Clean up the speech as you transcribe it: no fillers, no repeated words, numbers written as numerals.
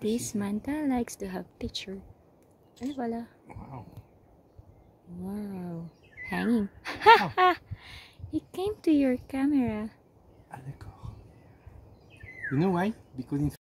This Manta likes to have picture. Ano pala? Wow. Wow. Hanging. Wow. It came to your camera. Ah, d'accord. You know why? Because it's